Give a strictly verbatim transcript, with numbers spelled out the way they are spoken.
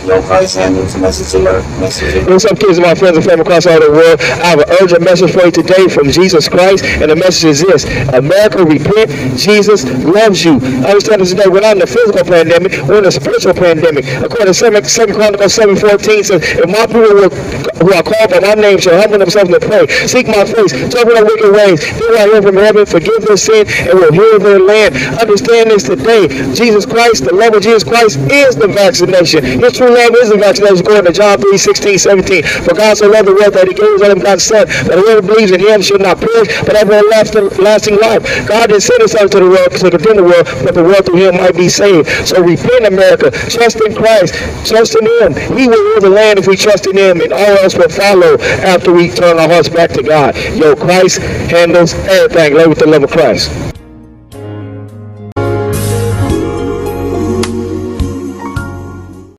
Yo, Christ handles message alert. Message alert. What's up, kids and my friends and family across all the world? I have an urgent message for you today from Jesus Christ, and the message is this: America, repent. Jesus loves you. Understand this today. We're not in the physical pandemic; we're in a spiritual pandemic. According to Second Chronicles seven fourteen says, "If my people will, who are called by my name shall humble themselves and pray, seek my face, turn from their wicked ways, then I hear from heaven, forgive their sin, and will heal their land." Understand this today. Jesus Christ, the love of Jesus Christ, is the vaccination. His true love is the vaccination. According to John three sixteen seventeen. For God so loved the world that He gave His only begotten Son, that whoever believes in Him should not perish, but have everlasting lasting life. God didn't send His Son to the world to condemn the world, but the world through Him might be saved. So repent, America. Trust in Christ. Trust in Him. He will rule the land if we trust in Him, and all else will follow after we turn our hearts back to God. Yo, Christ handles everything. Love with the love of Christ.